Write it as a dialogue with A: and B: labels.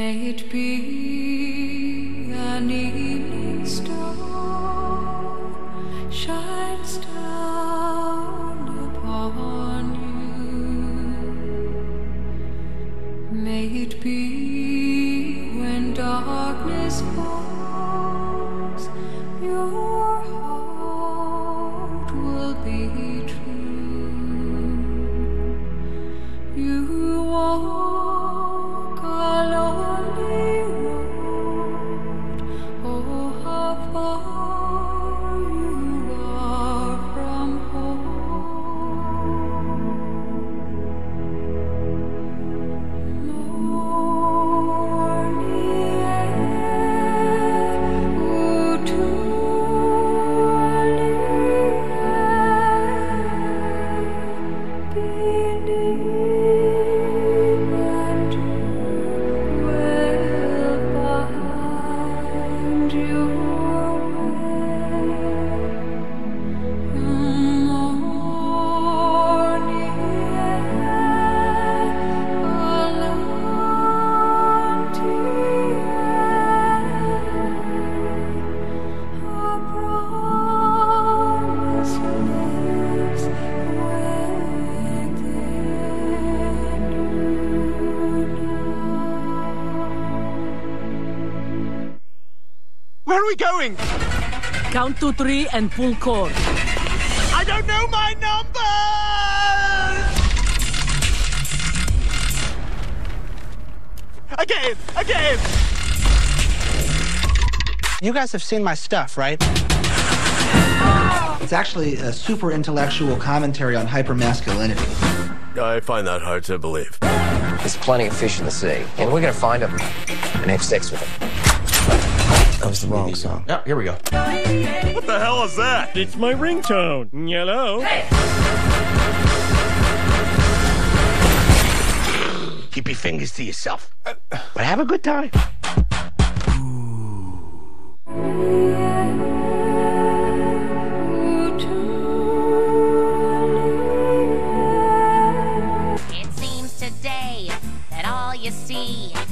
A: May it be an evening star shines down upon you. May it be when darkness falls, your heart will be true. You walk a lonely road, oh how far you are from home. Morning air, to
B: Where are we going?
C: Count to 3 and pull cord.
B: I don't know my numbers! Again!
D: You guys have seen my stuff, right? It's actually a super intellectual commentary on hypermasculinity.
E: I find that hard to believe.
F: There's plenty of fish in the sea, and we're gonna find them and have sex with them.
D: That was the wrong song.
F: Oh, here we go.
E: What the hell is that?
B: It's my ringtone. Hello?
C: Hey!
G: Keep your fingers to yourself. But have a good time.
H: It seems today that all you see